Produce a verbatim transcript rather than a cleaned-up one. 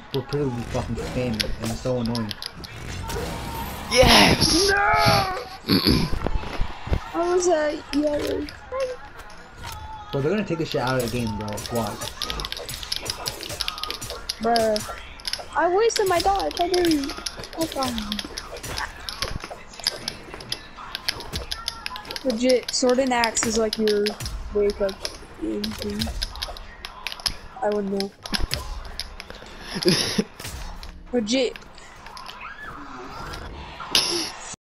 repeatedly fucking spam it, and it's so annoying. Yes! No! How was that yellow? Bro, they're gonna take this shit out of the game, bro. Watch. Bruh. I wasted my dodge. How dare you? Oh, legit, sword and axe is like your wake up thing. I wouldn't know. Legit.